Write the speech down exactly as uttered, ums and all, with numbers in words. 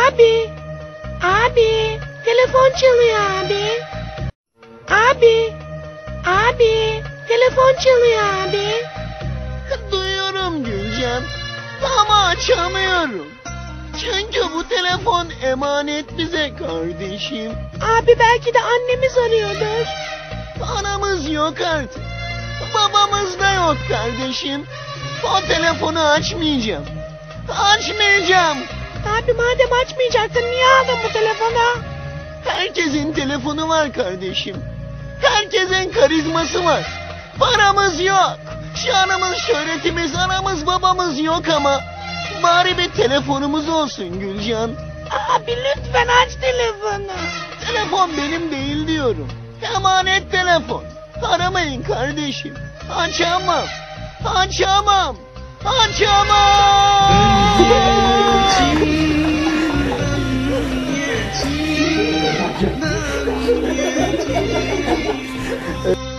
Abi. Abi. Telefon çalıyor abi. Abi. Abi. Telefon çalıyor abi. Duyuyorum Gülcan. Ama açamıyorum. Çünkü bu telefon emanet bize kardeşim. Abi belki de annemiz arıyordur. Anamız yok artık. Babamız da yok kardeşim. O telefonu açmayacağım. Açmayacağım. Abi madem açmayacaktın niye aldın bu telefonu? Herkesin telefonu var kardeşim. Herkesin karizması var. Paramız yok. Şanımız, şöhretimiz, anamız, babamız yok ama bari bir telefonumuz olsun Gülcan. Abi lütfen aç telefonu. Telefon benim değil diyorum. Emanet telefon. Aramayın kardeşim. Açamam. Açamam. Açamam.